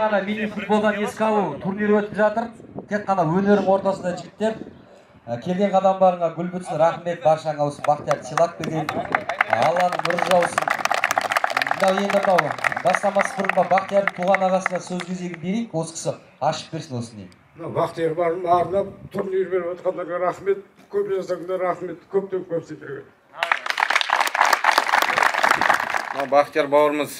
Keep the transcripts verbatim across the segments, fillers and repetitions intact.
ғана мини футболдан еске алу турнирі өтіп жатыр. Тек қана өнердің ортасында жігіттер. Келген қадамдарыңа гүл бүтсін, рахмет баршаңа осы Бақтияр сыйлап берген. Алланың нұры жаусын. Мынау енді мынау бастамасы бұрынға Бақтиярдың туған ағасына сөз кезегін берейік, осы кісі ашып берсін осыны дейін. Бақтияр барым арнап турнир беріп отқандарға рахмет, көп жасаңдар рахмет, көптен көп сендерге. Бақтияр бауырымыз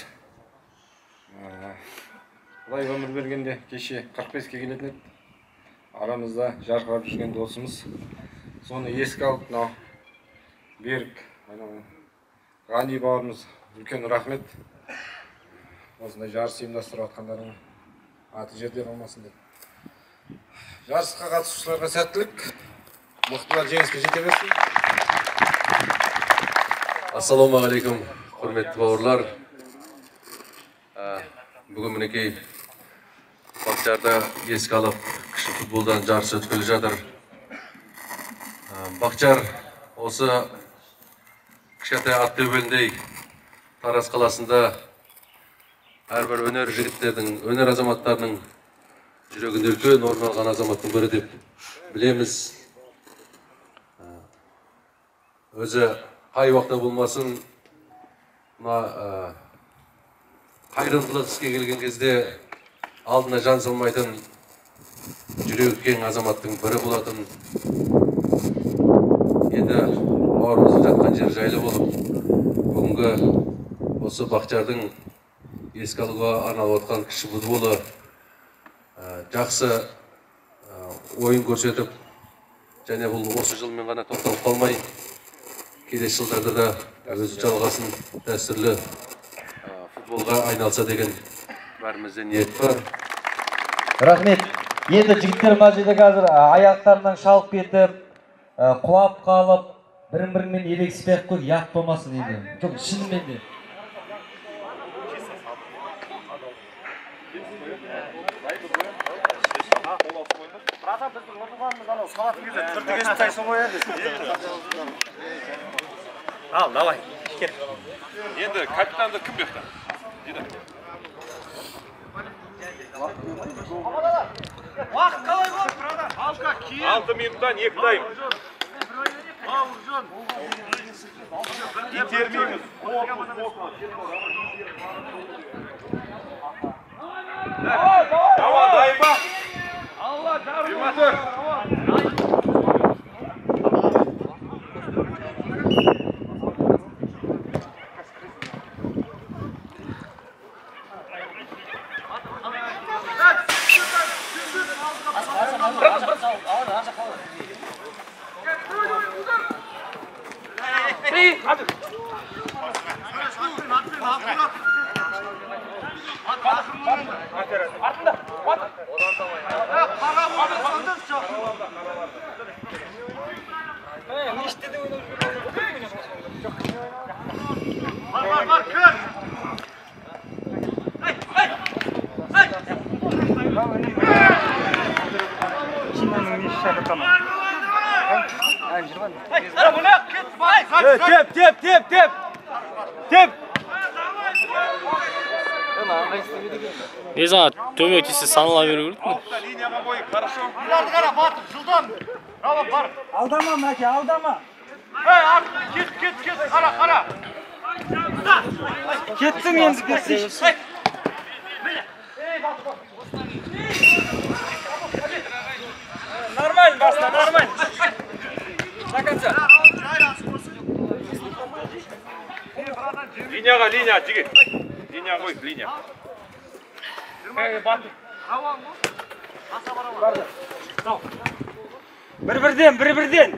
Құдай өмір бергенде кеше қырық беске келетін еді. Арамызда жарқырап жүрген досымыз. Соны еске алып, мынау Берік, Ғани бауырымыз үлкен рахмет. Осындай жарыс ұйымдастырып жатқандарың аты жерде қалмасын деп. Жарысқа қатысушыларға сәттілік. Мықтылар жеңіске жете берсін. Ассалаумағалейкум, құрметті бауырлар. Бүгін мінекей Бақтиярда еске алып, кіші футболдан жарыс өткелі жатыр. Бақтияр осы кішкентай ат төбеліндей Тараз қаласында әрбір өнер жігіттердің, өнер азаматтарының жүрегінде үлкен орын алған азаматтың бірі деп білеміз. Өзі қай уақытта болмасын, қайырымдылық іске келген кезде алдына жан салмайтын жүрегі кең азаматтың бірі болатын. Енді бауырымыздың жатқан жер жайлы болып, бүгінгі осы Бақтиярдың еске алуға арналып отқан кіші футболы жақсы ойын көрсетіп, және бұл осы жылмен ғана тоқталып қалмай, келесі жылдарда да өзі жалғасын дәстүрлі футболға айналса деген бәрімізде ниет бар. Рахмет. Енді жігіттер мына жерде қазір аяқтарынан шалып кетіп, құлап қалып, бірін-бірімен елегіспей қой, ұят болмасын енді. Жоқ, шынымен де. Ал, давай, кет. Енді капитанды кім бекті? Уақыт қалай ғой? Алты минуттан екі тайм. Бауыржан. Итермейміз. Давай, дайын ба? Алла жарым. Tep, tep, tep, tep. Tep. Неза төбе тисе санала беру керек пе? Линияға қойып, хорошо. Бұларды қара, батыр, жылдам. Браво, бар. Алдама, Мәке, алдама. Эй, кет, кет, кет, қара, қара. Кеттің енді кетсей. Нормально, баста, нормально. До конца. Линияға, линия, жігіт. Линия қойып, линия. Бір-бірден, бір-бірден.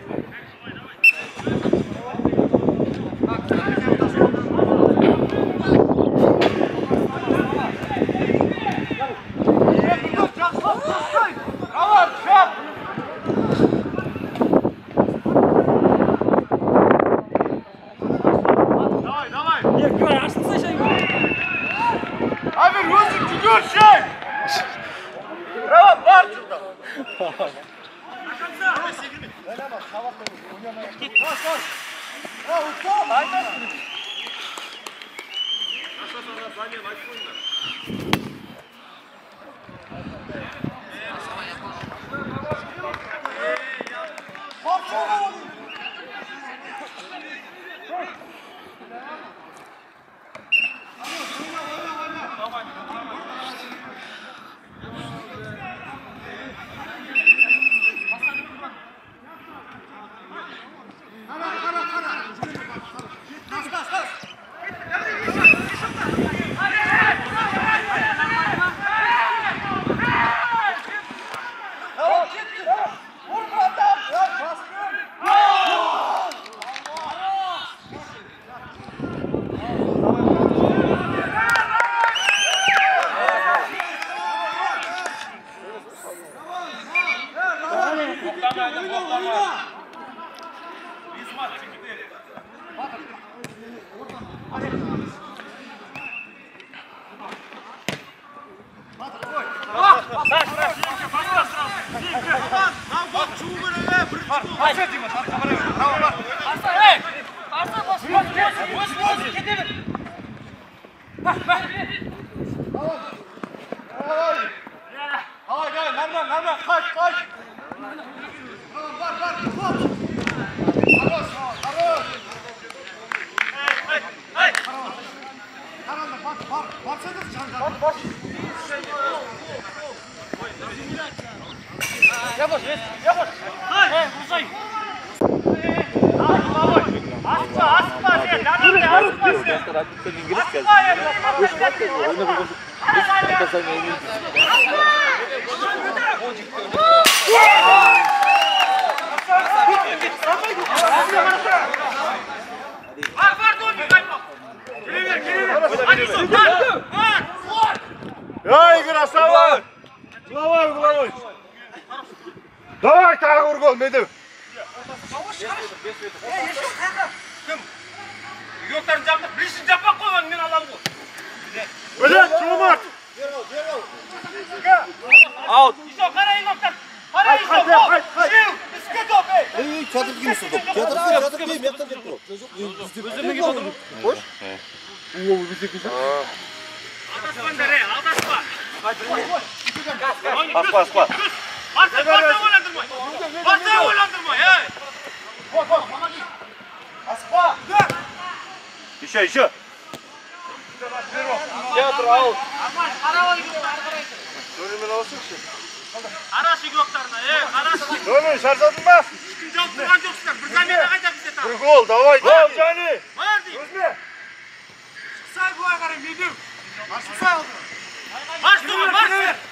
Ай, красава! Головой, головой! Давай, тағы бір гол, Медеу! Yoktарын жабдық, бірінші жаппақ қойған мен аламын ғой. Білет, Жомарт! Аут. Еще, қарай Yoktар! Қарай еще, гол! Шил! Іске топ, ей! Ей, театр дейміз тұр. Театр дейміз, театр дейміз, театр дейміз тұр. Өздермен кетіп отыр. Қош? Уау, бізде кетіп. Алдаспаңдар, ей, алдаспа! Аспа, аспа! Барса, барса ойландырмай! Барса ойландырмай, ей! Аспа! Еще, еще! Театр аут. Қарабай Yoktар. Нөлімен алысыңшы. Қарашы Yoktарына, ей, қарашы. Нөлі, шаржадың ба? Ешкім жауып тұрған жоқсыздар. Bir замена қайда бізде тағы. Bir gol, давай! Гол, Жани! Бар дейм. Өзме! Шықсай бұлай қарай, Медеу. Шықсай олды. Марш тұғын, марш!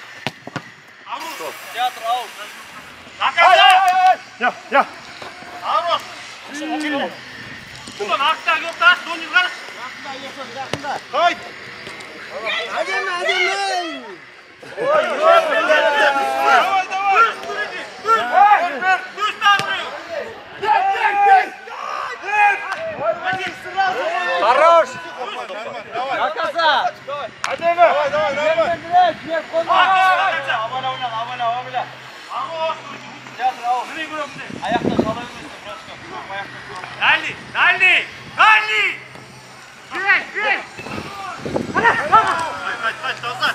Театр аут. Ақаза! Я, я! Арос! Бұдан ақтағы Yoktар, Донин қараш. Haydi! Әдемі, әдемі! Давай, давай! Үш түреді! Үш! Үш тағырайы! Хорош! Ақаза! Әдемі! Давай, давай, давай! Абана ойнал, абана, абана. Арос! Театр аут. Міне көрімді. Аяқтан шала өместі, брошка. Дальний, дальний! Дальний! Бей, бей! Қайт, қайт, таза!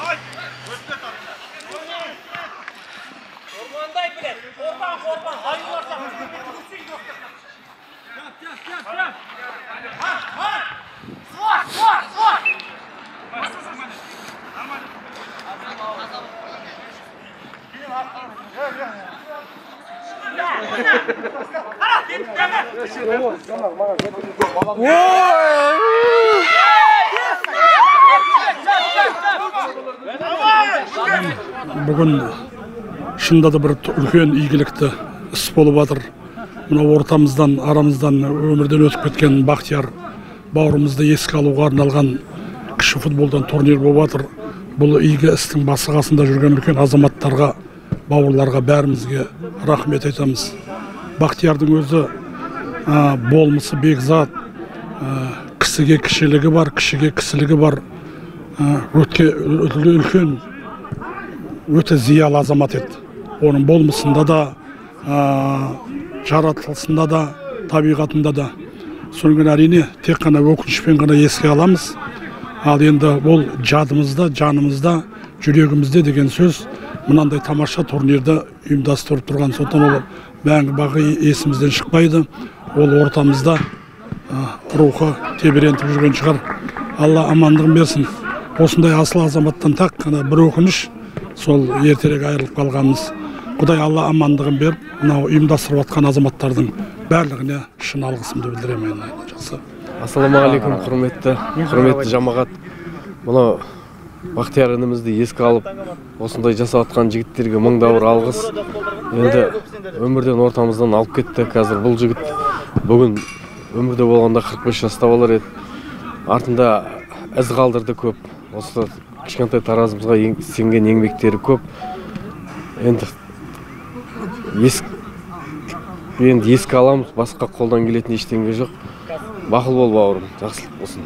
Қорбандай, білет! Қорбан, қорбан! Айыларса! Суар, суар, суар! Бүгін шынында да бір үлкен игілікті іс болып жатыр. Мына ортамыздан, арамыздан өмірден өтіп кеткен Бақтияр бауырымызды еске алуға арналған кіші футболдан турнир болып жатыр. Бұл игі істің басы қасында жүрген үлкен азаматтарға, бауырларға бәрімізге рахмет айтамыз. Бақтиярдың өзі болмысы бекзат, кісіге кішілігі бар, кішіге кісілігі бар, өтке үлкен, өте зиялы азамат еді. Оның болмысында да, жаратылысында да, табиғатында да. Соңғы әрине тек қана өкінішпен ғана еске аламыз. Ал енді ол жадымызда, жанымызда, жүрегімізде деген сөз мынандай тамаша турнирді ұйымдастырып тұрған. Сондықтан ол мәңгі бағы есімізден шықпайды. Ол ортамызда рухы тебірентіп жүрген шығар. Алла амандығын берсін. Осындай асыл азаматтан тақ қана бір өкініш, сол ертерек айырылып қалғанымыз. Құдай Алла амандығын беріп, мынау ұйымдастырып жатқан азаматтардың барлығына шын алғысымды білдіремін. Жақсы. Ассалаумағалейкум, құрметті, құрметті жамағат. Мұны Бақтияр інімізді еске алып, осындай жасап жатқан жігіттерге мыңда бір алғыс. Енді өмірден ортамыздан алып кетті. Қазір бұл жігіт бүгін өмірде болғанда қырық бес жаста болар еді. Артында із қалдырды көп. Осы кішкентай таразымызға сенген еңбектері көп. Енді есік енді еске аламыз, басқа қолдан келетін ештеңе жоқ. Бақыл бол бауырым, жақсылық болсын.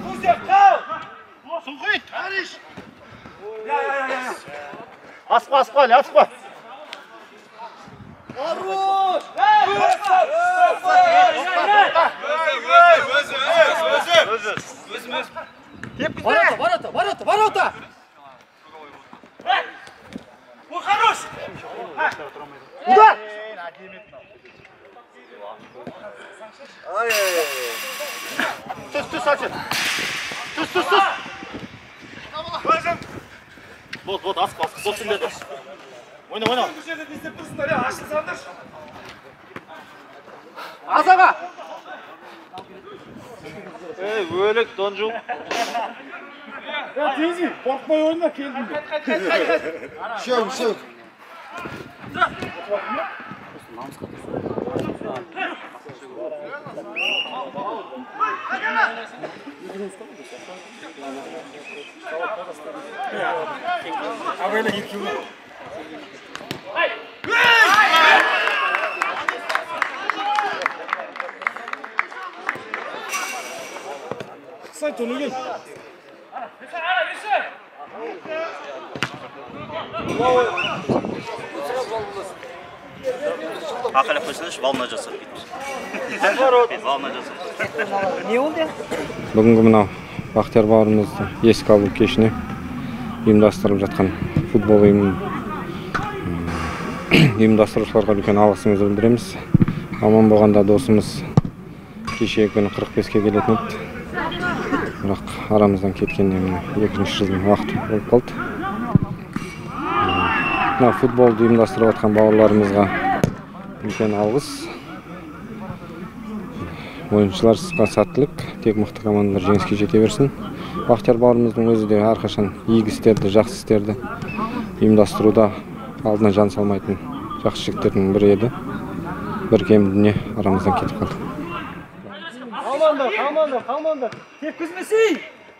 Аспа, аспа, аспа. Ворота, ворота, ворота, ворота! Ой, хорош! Удар! Түс, түс, açın. Түс, түс, түс. Özüm. Bot, bot, as, as, bot şimdi. Oyna, oyna. Bu yerde dizip dursunlar ya, açılsandır. Azaga. Ey, böyle doncu. Ya teyze, korkmayı oyna kendin. Şöyle, şöyle. Kısa tonu gel. Akıllı koşulmuş, valna жасап кетmiş. Valna жасап. Ne oldu ya? Бүгінгі мынау Бақтияр бауырымыздың еске алу кешіне ұйымдастырылып жатқан футбол ұйымын ұйымдастырушыларға үлкен алғысымызды білдіреміз. Аман болғанда досымыз кеше күні қырық беске келетін еді. Бірақ арамыздан кеткенде мына екінші жылдың уақыты болып қалды. Мына футболды ұйымдастырып жатқан бауырларымызға үлкен алғыс. Ойыншылар сызға сәттілік, тек мықты командалар жеңіске жете берсін. Бақтияр бауырымыздың өзі де әрқашан игі істерді, жақсы істерді ұйымдастыруда алдына жан салмайтын жақсы жігіттердің бірі еді. Бір кем дүние арамыздан кетіп қалды. Команда, команда, команда. Тепкізмесей!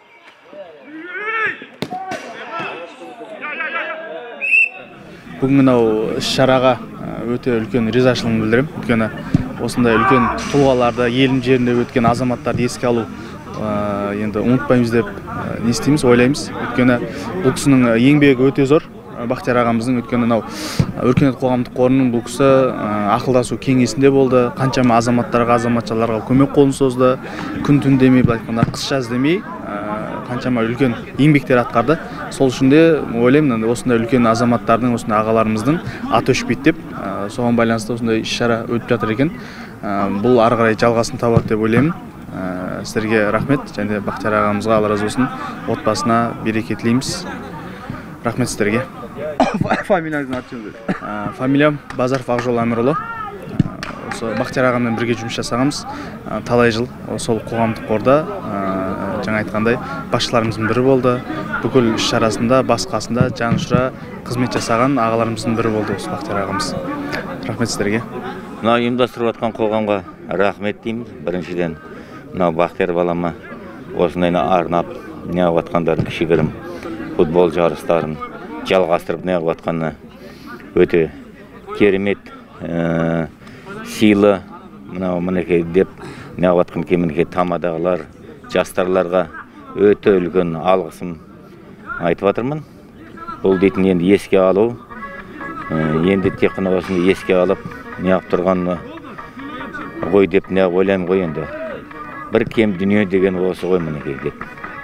Бүгін мынау іс-шараға өте үлкен ризашылығымды білдіремін. Өйткені осындай үлкен тұлғаларды, елдің жерінде өткен азаматтарды еске алу енді ұмытпаймыз деп не істейміз, ойлаймыз. Өйткені бұл кісінің еңбегі өте зор. Бақтияр ағамыздың өйткені мынау өркениет қоғамдық қорының бұл кісі ақылдасу кеңесінде болды. Қаншама азаматтарға, азаматшаларға көмек қолын созды. Күн түн демей, былай айтқанда қыс жаз демей, қаншама үлкен еңбектер атқарды. Сол үшін де ойлаймын, осындай үлкен азаматтардың, осындай ағаларымыздың аты өшпейді деп, соған байланысты осындай іс-шара өтіп жатыр екен. Бұл ары қарай жалғасын табады деп ойлаймын. Сіздерге рахмет, және Бақтияр ағамызға алла разы болсын, отбасына береке тілейміз. Рахмет сіздерге. Фамилияңыздың аты жөнді? Фамилиям Базаров Ақжол Әмірұлы. Осы Бақтияр ағаммен бірге жұмыс жасағанбыз талай жыл. Сол қоғамдық қорда жаңа айтқандай басшыларымыздың бірі болды. Бүкіл іс-шарасында, басқасында жанұшыра қызмет жасаған ағаларымыздың бірі болды осы Бақтияр ағамыз. Рахмет сіздерге. Мына ұйымдастырып жатқан қоғамға рахмет дейміз. Біріншіден мынау Бақтияр балама осындайына арнап неғып жатқандарын, кішігірім футбол жарыстарын жалғастырып неғып жатқанына өте керемет, сыйлы мынау мінекей деп неғып жатқан кемінекей тамадағылар, жастарларға өте үлкен алғысым айтып жатырмын. Бұл дейтін енді еске алу, енді тек қана осыны еске алып неғып тұрғанына ғой деп неғып ойлаймын ғой енді. Бір кем дүние деген осы ғой мінекей деп.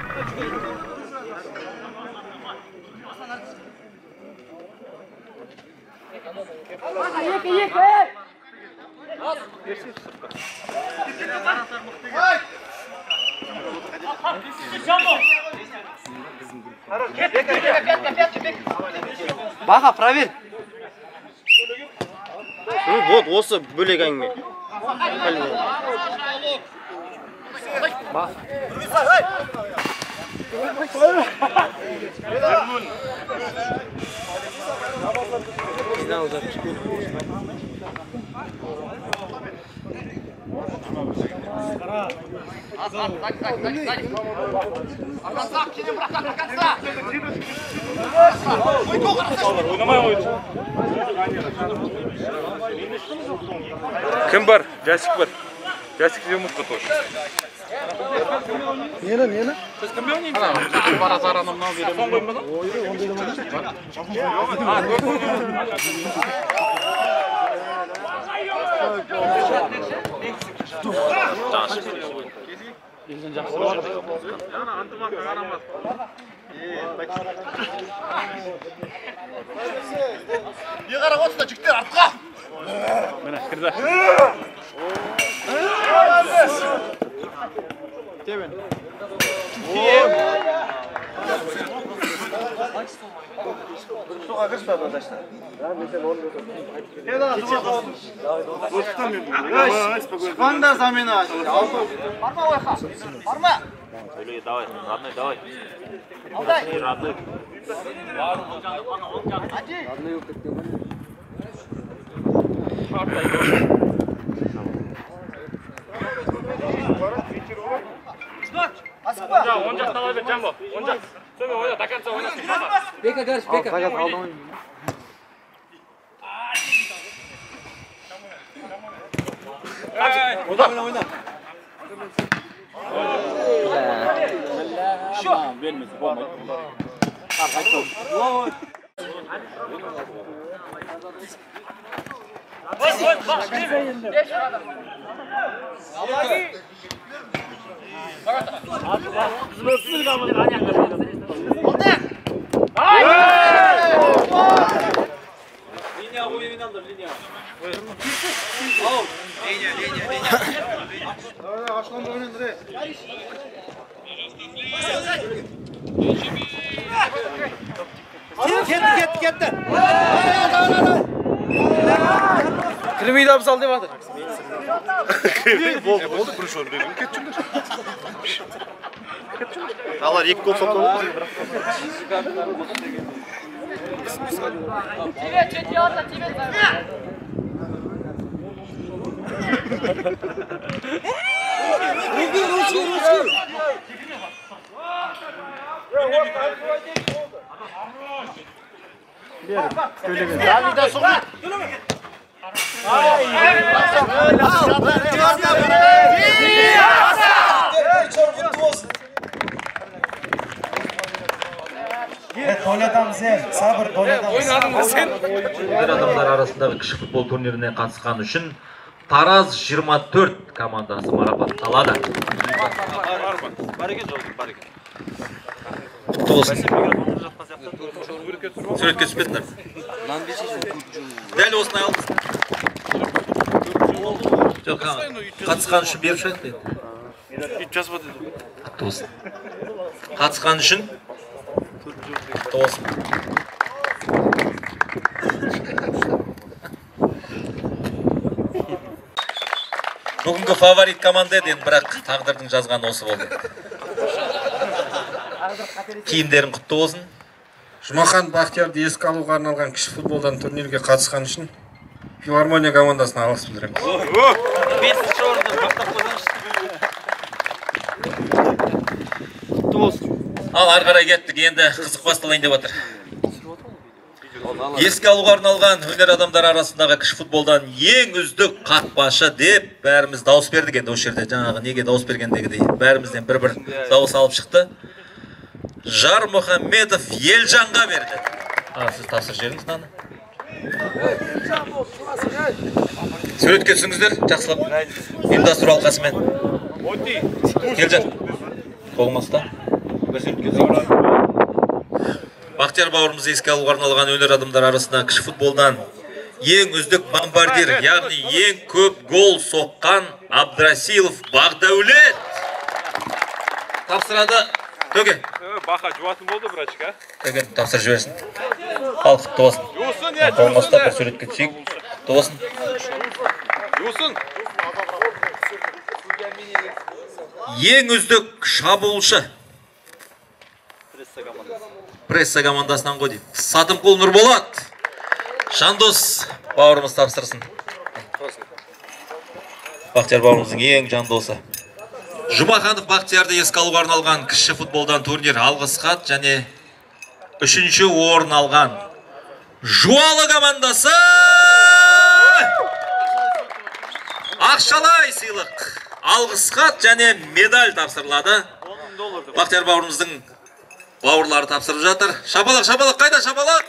Баха, проверь. Вот, осы бөлек әңгіме. Ойнамай ойды. Кім бар? Жасик бар. Жасик же ұмытты тоже. Нені, нені? Сіз кім беу нені? Барат араны мынау беремін. Ойры, ондай да Не қарап отырсың, жігіттер, артқа! Міне, кірді. Тебен. Суға кіріспеді одаштар. Шыққанда замена. Барма ойқа. Барма. Давай, родной, давай. Алдай. Родной. Асықпа. Он жақ талай бер, Жамбо. Он жақ. Сөме ойна, до конца ойнасын. Бека карш, Бека. Oyna, oyna. Şu. Vermesin, olmayı. Bas, bas, bas. Linya oyundandır, linya. Al. Linya, linya, linya. Aşkım oynandır. Ketdi, ketdi, ketdi. Kirmeydi abi sal devadır. Oldu, oldu kuruş oldu. Ketçundur. Dağlar iki gol topladı. Tibet, çet yağda, Tibet var. Rüzgür, rüzgür, rüzgür. Abi de sokuyor. Evet, to'ylatamiz ya. Sabr, to'ylatamiz. Oynadыңыз сен. Ер адамдар арасындағы кіші футбол турниріне қатысқаны үшін Тараз жиырма төрт командасы марапатталады. Құтты болсын. Суретке түсіп кетіңдер. Дәл осындай алдыңыз. Жоқ, қатысқан үшін беріп шығайық дейді. Құтты болсын. Қатысқан үшін құтты болсын. Бүгінгі фаворит команда еді, бірақ тағдырдың жазғаны осы болды. Киімдерің құтты болсын. Жұмахан Бақтиярды еске алуға арналған кіші футболдан турнирге қатысқан үшін филармония командасына алғыс білдіреміз. Бесінші орынды бақтап қойсаңызшы. Ал ары қарай кеттік, енді қызық басталайын деп жатыр. Еске алуға арналған өнер адамдар арасындағы кіші футболдан ең үздік қақпашы деп бәріміз дауыс бердік. Енді осы жерде жаңағы неге дауыс бергендегідей бәрімізден бір-бір дауыс алып шықты. Жармұхамедов Елжанға берді. Сіз тапсыр жеріңіз наны. Суретке түсіңіздер, жақсылап ұйымдастыру алқасымен. Елжан, қолыңызда. Бақтияр бауырымыз еске алуға арналған өнер адамдар арасында кіші футболдан ең үздік бомбардир, яғни ең көп гол соққан Абдрасилов Бақдәулет тапсырады. Төге. Бақа жуатын болды, брачка. Төге, тапсыр жіберсін. Ал, құтты болсын. Қолыңызда бір суретке түсейік. Құтты болсын. Юсын. Ең үздік шабуылшы. Пресса командасынан ғой дейді. Сатымқұл Нұрболат. Жандос бауырымыз тапсырсын. Бақтияр бауырымыздың ең жандосы. Жұмаханов Бақтиярды еске алуға арналған кіші футболдан турнир алғыс хат және үшінші орын алған Жуалы командасы ақшалай сыйлық, алғыс хат және медаль тапсырылады. Бақтияр бауырымыздың бауырлары тапсырып жатыр. Шапалақ, шапалақ, қайда шапалақ?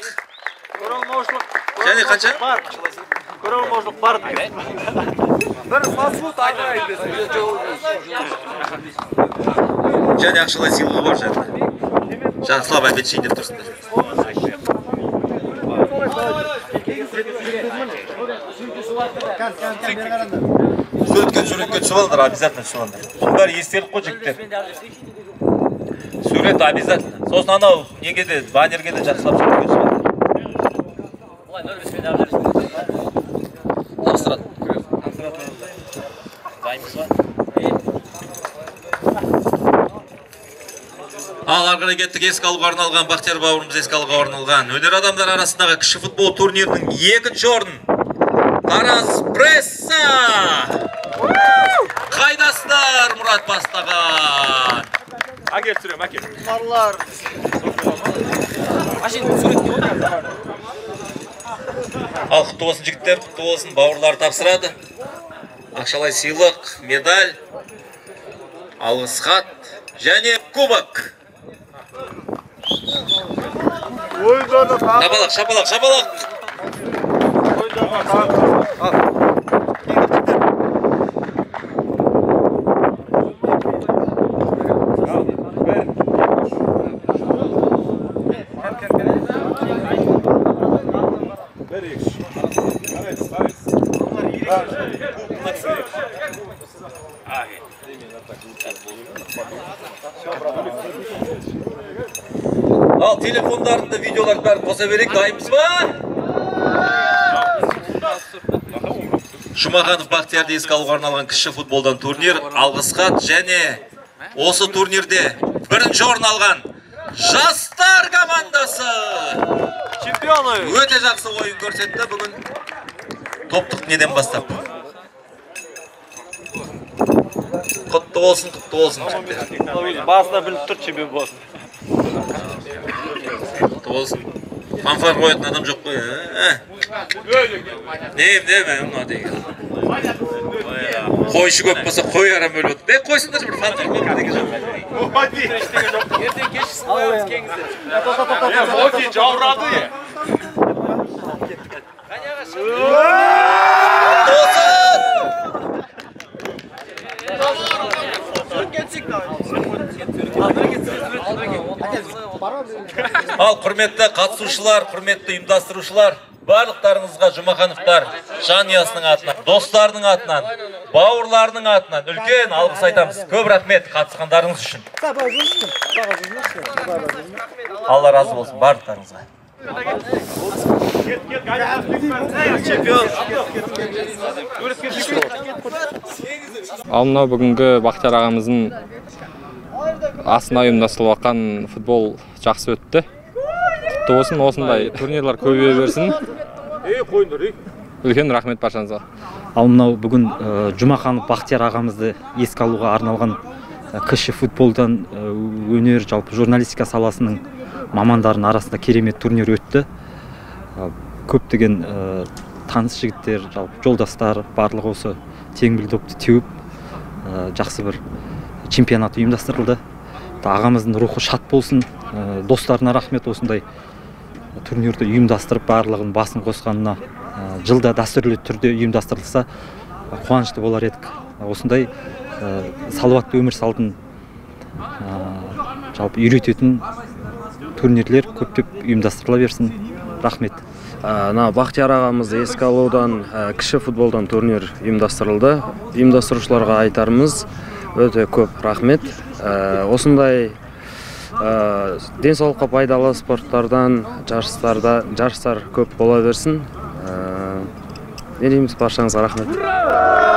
Және қанша? Көрерменшілік бар. Бір фастфуд айтайын десе. Және ақшалай сыйлығы бар жатыр. Жақсылап әбетшейін деп тұрсыңдар. Суретке суретке түсіп алыңдар, обязательно түсіп алыңдар. Соның бәрі естелік қой жігіттер. Сурет обязательно. Сосын анау неге де, баннерге де жақсылап суретке түсіп алыңдар. Тапсырады. Дайынбыз ба? Ал арқара кеттік, еске алуға арналған, Бақтияр бауырымыз еске алуға арналған өнер адамдар арасындағы кіші футбол турнирінің екінші орын Тараз Пресса! Қайдасыздар, Мұрат бастаған? Әкел түсірем, әкел. Барлар. Машин суретке отыр. Ал құтты болсын жігіттер, құтты болсын, бауырлар тапсырады. Ақшалай сыйлық, медаль, алғыс хат және кубок. Шапалақ, шапалақ, шапалақ. Ал телефондарында видеоларды бәрін қоса берейік, дайынбыз ба? Жұмаханов Бақтиярды еске алуға арналған кіші футболдан турнир, алғыс хат және осы турнирде бірінші орын алған жастар командасы чемпионы. Өте жақсы ойын көрсетті бүгін топтық неден бастап. Құтты болсын, құтты болсын. Басына біліп тұр чемпион болсын. Құтты болсын. Фанфар қоятын адам жоқ қой. Нем, нем, ұна деген. Қойшы көп болса қой арам өліп өтті. Бе қойсыңдар бір фанфар қойып деген жоқ. Ертең кешісін қоямыз кеңіздер. Оти жаурады е. Ал құрметті қатысушылар, құрметті ұйымдастырушылар, барлықтарыңызға Жұмахановтар жанұясының атынан, достарының атынан, бауырларының атынан үлкен алғыс айтамыз. Көп рахмет қатысқандарыңыз үшін. Алла разы болсын барлықтарыңызға. Ал мынау бүгінгі Бақтияр ағамыздың астына ұйымдастырылып жатқан футбол жақсы өтті. Құтты болсын, осындай турнирлар көбейе берсін. Үлкен рахмет баршаңызға. Ал мынау бүгін Жұмаханов Бақтияр ағамызды еске алуға арналған кіші футболдан өнер, жалпы журналистика саласының мамандарының арасында керемет турнир өтті. Көптеген таныс жігіттер, жалпы жолдастар барлығы осы теңбіл допты теуіп жақсы бір чемпионат ұйымдастырылды. Ағамыздың рухы шат болсын, достарына рахмет осындай турнирді ұйымдастырып барлығын басын қосқанына. Жылда дәстүрлі түрде ұйымдастырылса қуанышты болар едік. Осындай салауатты өмір салтын жалпы үйрететін турнирлер көптеп ұйымдастырыла берсін. Рахмет. Бақтияр ағамызды еске алудан кіші футболдан турнир ұйымдастырылды. Ұйымдастырушыларға айтарымыз өте көп рахмет. Осындай денсаулыққа пайдалы спорттардан жарыстар көп бола берсін. Не дейміз, баршаңызға рахмет.